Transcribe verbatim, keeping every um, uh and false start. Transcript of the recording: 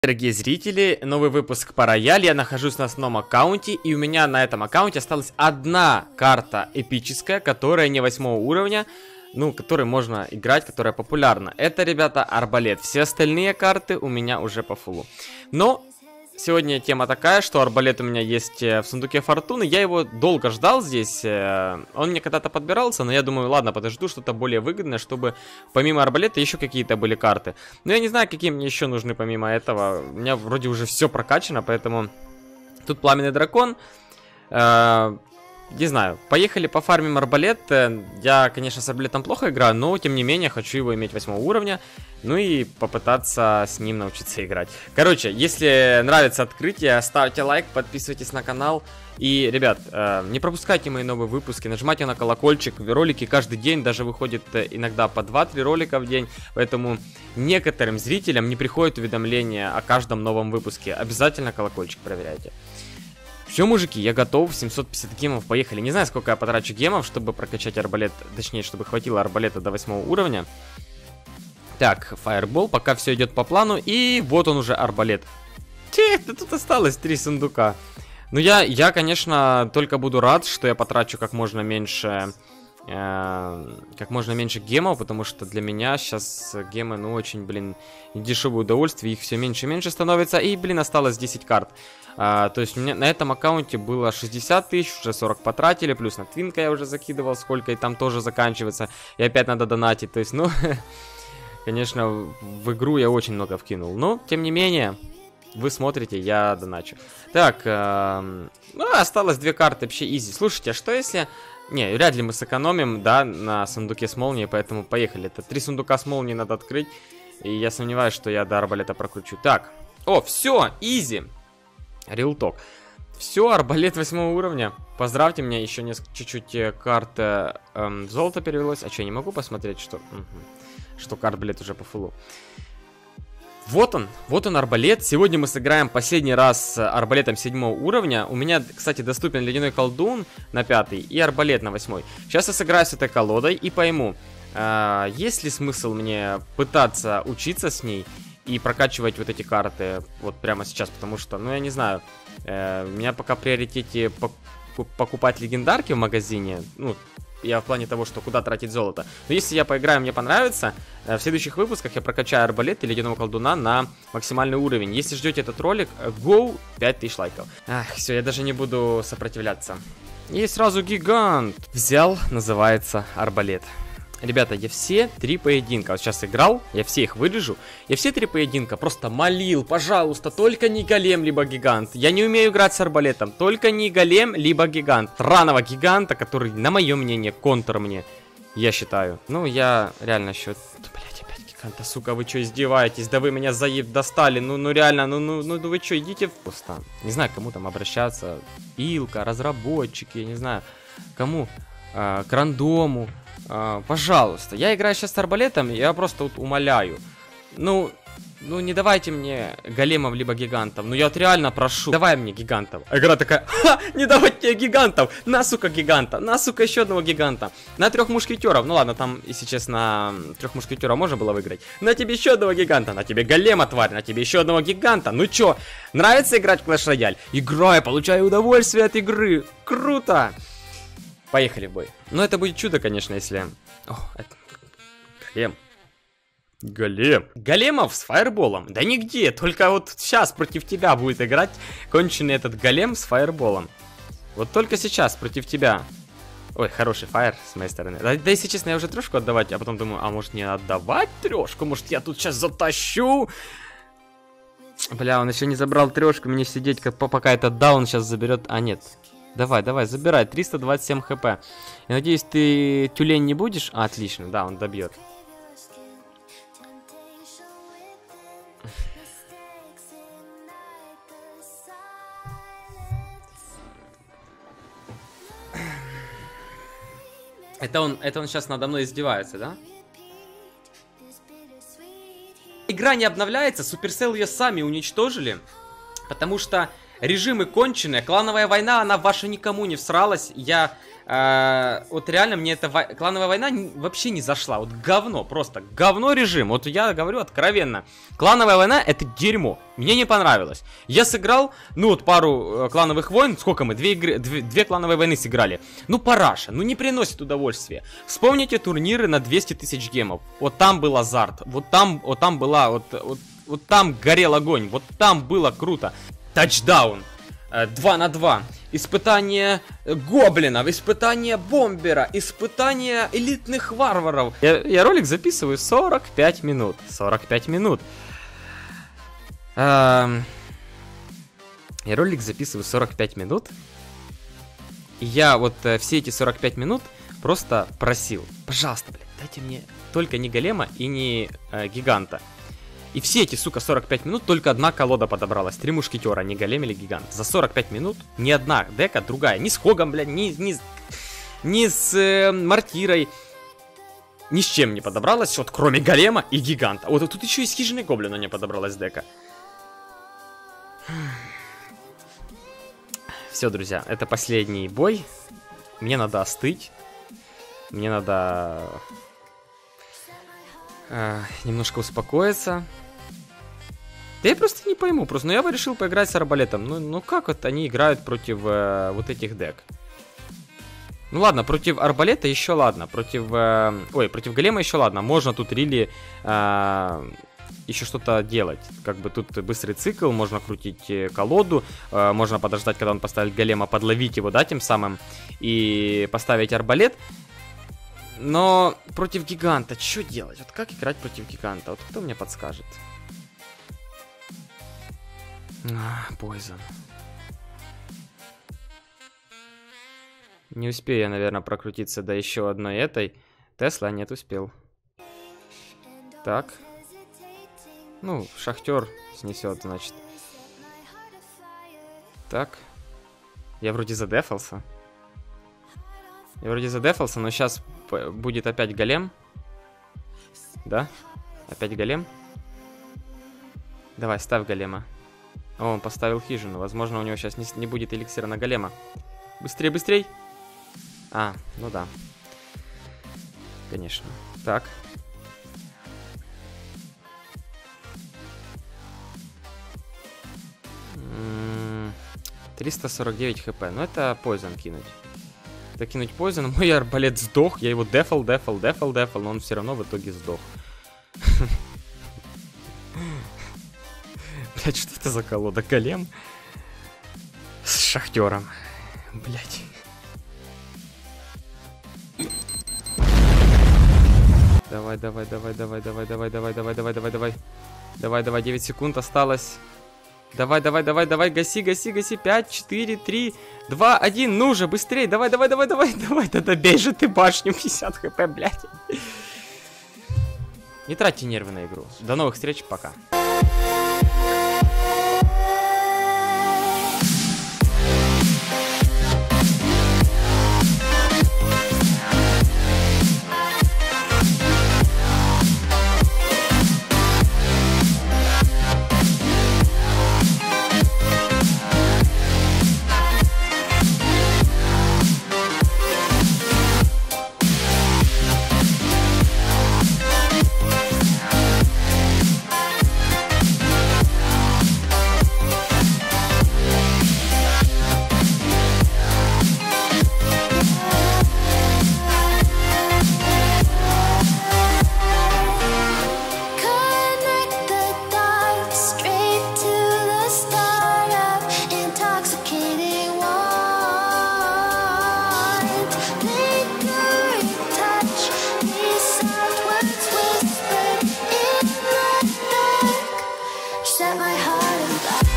Дорогие зрители, новый выпуск по рояль. Я нахожусь на основном аккаунте, и у меня на этом аккаунте осталась одна карта эпическая, которая не восьмого уровня, ну, которой можно играть, которая популярна. Это, ребята, арбалет. Все остальные карты у меня уже по фулу. Но сегодня тема такая, что арбалет у меня есть в сундуке фортуны. Я его долго ждал здесь. Он мне когда-то подбирался, но я думаю, ладно, подожду что-то более выгодное, чтобы помимо арбалета еще какие-то были карты. Но я не знаю, какие мне еще нужны помимо этого. У меня вроде уже все прокачано, поэтому тут пламенный дракон. Не знаю, поехали пофармим арбалет. Я, конечно, с арбалетом плохо играю, но, тем не менее, хочу его иметь восьмого уровня. Ну и попытаться с ним научиться играть. Короче, если нравится открытие, ставьте лайк, подписывайтесь на канал. И, ребят, э, не пропускайте мои новые выпуски, нажимайте на колокольчик. Ролики каждый день, даже выходит иногда по два-три ролика в день. Поэтому некоторым зрителям не приходит уведомление о каждом новом выпуске. Обязательно колокольчик проверяйте. Все, мужики, я готов, семьсот пятьдесят гемов, поехали. Не знаю, сколько я потрачу гемов, чтобы прокачать арбалет, точнее, чтобы хватило арбалета до восьмого уровня. Так, фаербол, пока все идет по плану, и вот он уже арбалет. Че, тут осталось три сундука. Ну, я, я, конечно, только буду рад, что я потрачу как можно меньше... Э, как можно меньше гемов, потому что для меня сейчас гемы, ну, очень, блин, дешевое удовольствие, их все меньше и меньше становится, и, блин, осталось десять карт. А, то есть у меня на этом аккаунте было шестьдесят тысяч, уже сорок потратили, плюс на твинка я уже закидывал, сколько и там тоже заканчивается, и опять надо донатить, то есть, ну, конечно, в игру я очень много вкинул, но, тем не менее, вы смотрите, я доначу. Так, э, ну, осталось две карты, вообще изи. Слушайте, а что если... Не, вряд ли мы сэкономим, да, на сундуке с молнией, поэтому поехали. Это три сундука с молнией надо открыть, и я сомневаюсь, что я до арбалета прокручу. Так, о, все, изи. Real talk. Все, арбалет восьмого уровня. Поздравьте меня, еще несколько чуть-чуть карт эм, золото перевелось. А что, я не могу посмотреть, что... Угу. Что арбалет уже по фулу. Вот он, вот он арбалет. Сегодня мы сыграем последний раз с арбалетом седьмого уровня. У меня, кстати, доступен ледяной колдун на пятый и арбалет на восьмой. Сейчас я сыграю с этой колодой и пойму, э, есть ли смысл мне пытаться учиться с ней и прокачивать вот эти карты вот прямо сейчас, потому что, ну, я не знаю, э, у меня пока в приоритете покупать легендарки в магазине, ну, я в плане того, что куда тратить золото. Но если я поиграю, мне понравится, в следующих выпусках я прокачаю арбалет и ледяного колдуна на максимальный уровень. Если ждете этот ролик, go, пять тысяч лайков. Ах, все, я даже не буду сопротивляться. И сразу гигант. Взял, называется арбалет. Ребята, я все три поединка, вот сейчас играл, я все их вырежу. Я все три поединка просто молил, пожалуйста, только не голем, либо гигант. Я не умею играть с арбалетом, только не голем, либо гигант. Сраного гиганта, который, на мое мнение, контр мне, я считаю. Ну, я реально счет... Блять, опять гиганта, сука, вы что, издеваетесь? Да вы меня заеб достали, ну, ну реально, ну, ну, ну, вы что, идите в пусто. Не знаю, кому там обращаться, Илка, разработчики, я не знаю, кому, а, к рандому. Uh, пожалуйста, я играю сейчас с арбалетом, я просто вот умоляю. Ну, ну не давайте мне големов либо гигантов. Ну я вот реально прошу, давай мне гигантов. А игра такая, ха, не давать тебе гигантов. На, сука, гиганта, на, сука, еще одного гиганта. На трех мушкетеров, ну ладно, там, если честно, трех мушкетеров можно было выиграть. На тебе еще одного гиганта, на тебе голема, тварь, на тебе еще одного гиганта. Ну чё, нравится играть в Clash Royale? Играй, получаю удовольствие от игры. Круто. Поехали в бой. Но это будет чудо, конечно, если... О, это... Голем. Голем. Големов с фаерболом. Да нигде, только вот сейчас против тебя будет играть конченый этот голем с фаерболом. Вот только сейчас против тебя. Ой, хороший фаер с моей стороны. Да, да если честно, я уже трешку отдавать, а потом думаю, а может не отдавать трешку? Может я тут сейчас затащу? Бля, он еще не забрал трешку, мне сидеть, как, пока этот даун сейчас заберет. А нет. Давай, давай, забирай, триста двадцать семь хп. Я надеюсь, ты тюлень не будешь? А, отлично, да, он добьет. Это он, это он сейчас надо мной издевается, да? Игра не обновляется, Supercell ее сами уничтожили, потому что... Режимы конченые, клановая война, она ваша никому не всралась. Я э, вот реально мне эта во... клановая война вообще не зашла. Вот говно, просто говно режим. Вот я говорю откровенно. Клановая война это дерьмо. Мне не понравилось. Я сыграл, ну вот пару э, клановых войн. Сколько мы? Две, игры, две, две клановые войны сыграли. Ну параша, ну не приносит удовольствия. Вспомните турниры на двести тысяч гемов. Вот там был азарт. Вот там, вот там была, вот, вот, вот там горел огонь. Вот там было круто. Тачдаун. два на два. Испытание гоблинов, испытание бомбера, испытание элитных варваров. Я, я ролик записываю сорок пять минут. сорок пять минут. Эм... Я ролик записываю сорок пять минут. И я вот э, все эти сорок пять минут просто просил. Пожалуйста, блядь, дайте мне только не голема и не э, гиганта. И все эти, сука, сорок пять минут только одна колода подобралась. Три мушкетера, не голем или гигант. За сорок пять минут ни одна дека другая. Ни с Хогом, блядь, ни, ни, ни с э, Мортирой. Ни с чем не подобралась, вот кроме голема и гиганта. Вот тут еще и с хижиной гоблина не подобралась дека. Все, друзья, это последний бой. Мне надо остыть. Мне надо э, немножко успокоиться. Да я просто не пойму, просто, ну я бы решил поиграть с арбалетом. Ну, ну как вот они играют против э, вот этих дек? Ну ладно, против арбалета еще ладно, против, э, ой, против голема еще ладно. Можно тут рили э, еще что-то делать. Как бы тут быстрый цикл, можно крутить колоду, э, можно подождать, когда он поставит голема, подловить его, да, тем самым, и поставить арбалет. Но против гиганта, что делать? Вот как играть против гиганта? Вот кто мне подскажет? А, Poison. Не успею я, наверное, прокрутиться до еще одной этой. Тесла нет, успел. Так. Ну, шахтер снесет, значит. Так. Я вроде задефался. Я вроде задефался, но сейчас будет опять голем. Да? Опять голем. Давай, ставь голема. О, он поставил хижину. Возможно, у него сейчас не, не будет эликсира на голема. Быстрей, быстрей. А, ну да. Конечно. Так. триста сорок девять хп. Ну, это Poison кинуть. Это кинуть Poison. Мой арбалет сдох. Я его дефал, дефал, дефал, дефал. Но он все равно в итоге сдох. Блять, что это за колода? Голем? С шахтером. Блять. Давай, давай, давай, давай, давай, давай, давай, давай, давай, давай, давай. Давай, давай, девять секунд осталось. Давай, давай, давай, давай, гаси, гаси, гаси. пять, четыре, три, два, один. Ну же, быстрее. Давай, давай, давай, давай, давай. Да добей же ты башню. пятьдесят хп, блядь. Не тратьте нервы на игру. До новых встреч, пока. Set my heart on fire.